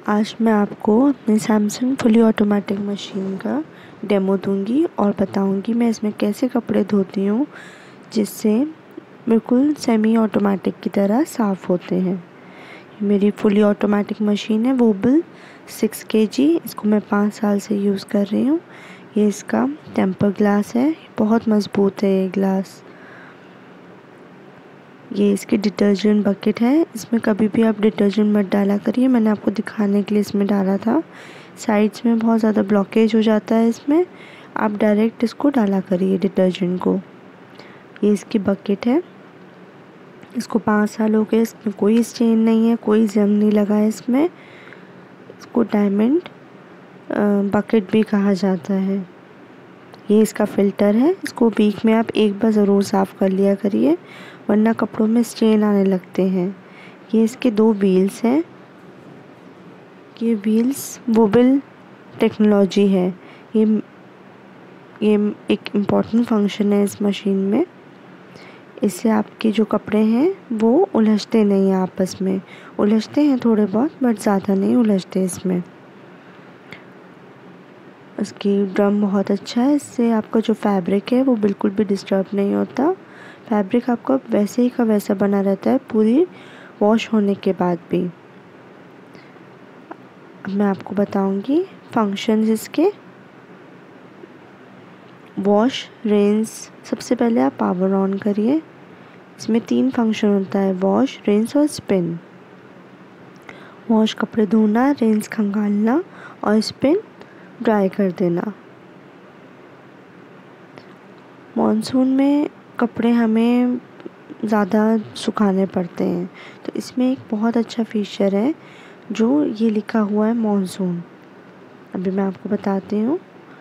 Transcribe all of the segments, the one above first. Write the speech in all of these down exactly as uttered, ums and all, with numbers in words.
आज मैं आपको अपनी सैमसंग फुली ऑटोमेटिक मशीन का डेमो दूंगी और बताऊंगी मैं इसमें कैसे कपड़े धोती हूँ जिससे बिल्कुल सेमी ऑटोमेटिक की तरह साफ़ होते हैं। मेरी फुली ऑटोमेटिक मशीन है वोबल सिक्स के जी। इसको मैं पाँच साल से यूज़ कर रही हूँ। ये इसका टेम्पर ग्लास है, बहुत मज़बूत है ये ग्लास। ये इसकी डिटर्जेंट बकेट है। इसमें कभी भी आप डिटर्जेंट मत डाला करिए, मैंने आपको दिखाने के लिए इसमें डाला था। साइड्स में बहुत ज़्यादा ब्लॉकेज हो जाता है इसमें, आप डायरेक्ट इसको डाला करिए डिटर्जेंट को। ये इसकी बकेट है। इसको पाँच साल हो गए, इसमें कोई स्टेन नहीं है, कोई जंग नहीं लगा है इसमें। इसको डायमंड बकेट भी कहा जाता है। ये इसका फ़िल्टर है। इसको वीक में आप एक बार ज़रूर साफ़ कर लिया करिए, वरना कपड़ों में स्टेन आने लगते हैं। ये इसके दो व्हील्स हैं। ये व्हील्स वोबल टेक्नोलॉजी है। ये ये एक इम्पॉर्टेंट फंक्शन है इस मशीन में। इससे आपके जो कपड़े हैं वो उलझते नहीं हैं, आपस में उलझते हैं थोड़े बहुत बट ज़्यादा नहीं उलझते इसमें। इसकी ड्रम बहुत अच्छा है, इससे आपका जो फैब्रिक है वो बिल्कुल भी डिस्टर्ब नहीं होता। फैब्रिक आपका वैसे ही का वैसा बना रहता है पूरी वॉश होने के बाद भी। अब मैं आपको बताऊंगी फंक्शंस इसके। Wash, rinse. सबसे पहले आप पावर ऑन करिए। इसमें तीन फंक्शन होता है, वॉश, रिंस और स्पिन। वॉश कपड़े धोना, रिंस खंगालना और स्पिन ड्राई कर देना। मॉनसून में कपड़े हमें ज़्यादा सुखाने पड़ते हैं, तो इसमें एक बहुत अच्छा फीचर है जो ये लिखा हुआ है मॉनसून। अभी मैं आपको बताती हूँ।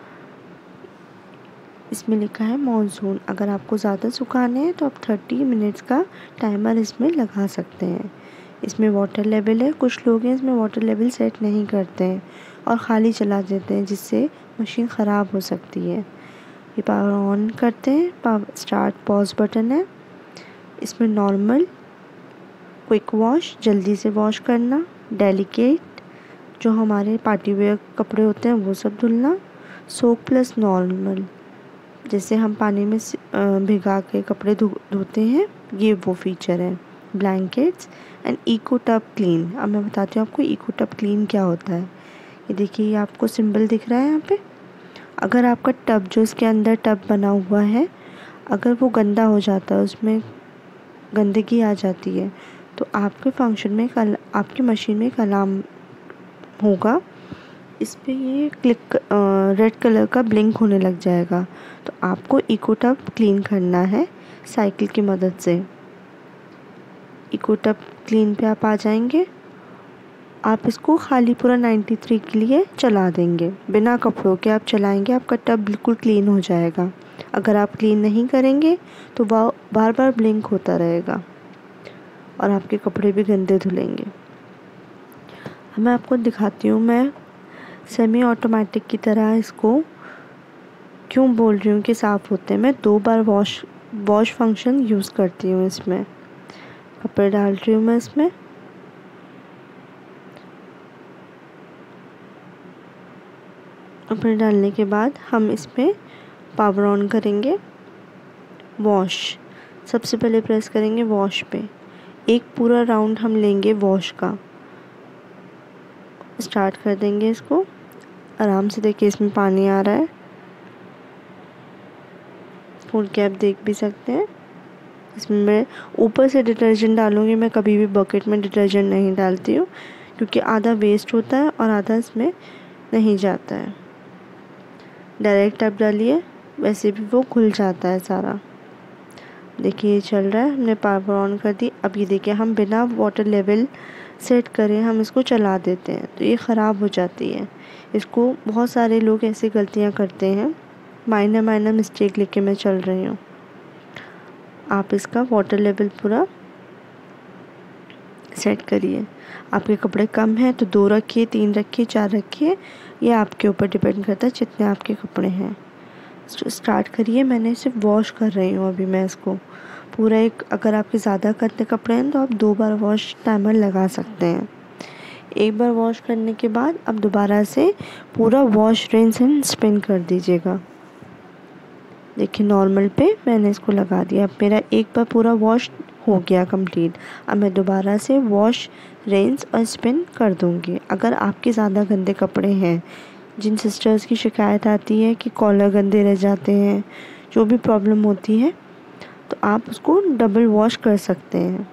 इसमें लिखा है मॉनसून। अगर आपको ज़्यादा सुखाने हैं तो आप थर्टी मिनट्स का टाइमर इसमें लगा सकते हैं। इसमें वाटर लेवल है। कुछ लोग हैं इसमें वाटर लेवल सेट नहीं करते हैं और ख़ाली चला देते हैं, जिससे मशीन ख़राब हो सकती है। ये पावर ऑन करते हैं, पावर स्टार्ट पॉज बटन है। इसमें नॉर्मल, क्विक वॉश, जल्दी से वॉश करना, डेलिकेट जो हमारे पार्टी वेयर कपड़े होते हैं वो सब धुलना, सोक प्लस नॉर्मल जैसे हम पानी में भिगा के कपड़े धो धोते हैं, ये वो फीचर है। Blankets and eco tub clean. अब मैं बताती हूँ आपको इको टब क्लीन क्या होता है। ये देखिए, ये आपको सिंबल दिख रहा है यहाँ पे। अगर आपका टब जो इसके अंदर टब बना हुआ है, अगर वो गंदा हो जाता है, उसमें गंदगी आ जाती है, तो आपके फंक्शन में कल आपकी मशीन में एक अलार्म होगा। इस पर ये क्लिक रेड कलर का ब्लिंक होने लग जाएगा। तो आपको इको टब क्लीन करना है साइकिल की मदद से। इको टब क्लीन पे आप आ जाएंगे। आप इसको खाली पूरा तिरानवे के लिए चला देंगे, बिना कपड़ों के आप चलाएंगे, आपका टब बिल्कुल क्लीन हो जाएगा। अगर आप क्लीन नहीं करेंगे तो बार बार ब्लिंक होता रहेगा और आपके कपड़े भी गंदे धुलेंगे। मैं आपको दिखाती हूँ मैं सेमी ऑटोमेटिक की तरह इसको क्यों बोल रही हूँ कि साफ़ होते हैं। मैं दो बार वॉश वॉश फंक्शन यूज़ करती हूँ। इसमें कपड़े डाल रही हूँ मैं इसमें। कपड़े डालने के बाद हम इसमें पावर ऑन करेंगे। वॉश सबसे पहले प्रेस करेंगे वॉश पे। एक पूरा राउंड हम लेंगे वॉश का। स्टार्ट कर देंगे इसको। आराम से देखिए, इसमें पानी आ रहा है, खोल के आप देख भी सकते हैं। इसमें मैं ऊपर से डिटर्जेंट डालूँगी। मैं कभी भी बकेट में डिटर्जेंट नहीं डालती हूँ, क्योंकि आधा वेस्ट होता है और आधा इसमें नहीं जाता है। डायरेक्ट आप डालिए, वैसे भी वो खुल जाता है सारा। देखिए ये चल रहा है, हमने पावर ऑन कर दी। अब ये देखिए, हम बिना वाटर लेवल सेट करें हम इसको चला देते हैं तो ये ख़राब हो जाती है। इसको बहुत सारे लोग ऐसी गलतियाँ करते हैं। माइनर माइनर मिस्टेक लेके मैं चल रही हूँ। आप इसका वाटर लेवल पूरा सेट करिए। आपके कपड़े कम हैं तो दो रखिए, तीन रखिए, चार रखिए, ये आपके ऊपर डिपेंड करता है जितने आपके कपड़े हैं। स्टार्ट करिए। मैंने सिर्फ वॉश कर रही हूँ अभी मैं इसको पूरा। एक अगर आपके ज़्यादा करते कपड़े हैं तो आप दो बार वॉश टाइमर लगा सकते हैं। एक बार वॉश करने के बाद अब दोबारा से पूरा वॉश रिंस एंड स्पिन कर दीजिएगा। देखिए नॉर्मल पे मैंने इसको लगा दिया। अब मेरा एक बार पूरा वॉश हो गया कंप्लीट। अब मैं दोबारा से वॉश रिंस और स्पिन कर दूँगी। अगर आपके ज़्यादा गंदे कपड़े हैं, जिन सिस्टर्स की शिकायत आती है कि कॉलर गंदे रह जाते हैं, जो भी प्रॉब्लम होती है, तो आप उसको डबल वॉश कर सकते हैं।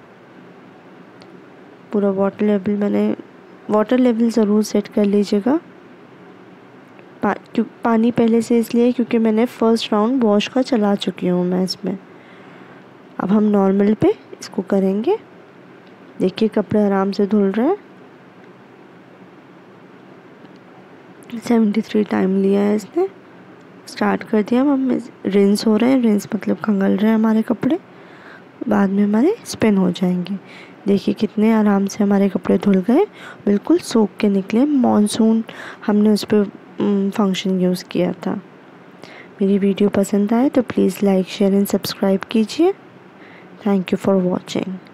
पूरा वाटर लेवल मैंने वाटर लेवल ज़रूर सेट कर लीजिएगा। पा, क्यों पानी पहले से इसलिए क्योंकि मैंने फ़र्स्ट राउंड वॉश का चला चुकी हूँ मैं इसमें। अब हम नॉर्मल पे इसको करेंगे। देखिए कपड़े आराम से धुल रहे हैं। सेवेंटी थ्री टाइम लिया है इसने। स्टार्ट कर दिया। अब हम रिंस हो रहे हैं, रिंस मतलब खंगल रहे हैं हमारे कपड़े, बाद में हमारे स्पिन हो जाएंगे। देखिए कितने आराम से हमारे कपड़े धुल गए, बिल्कुल सूख के निकले। मॉनसून हमने उस पर फंक्शन यूज़ किया था। मेरी वीडियो पसंद आए तो please like share and subscribe कीजिए। Thank you for watching.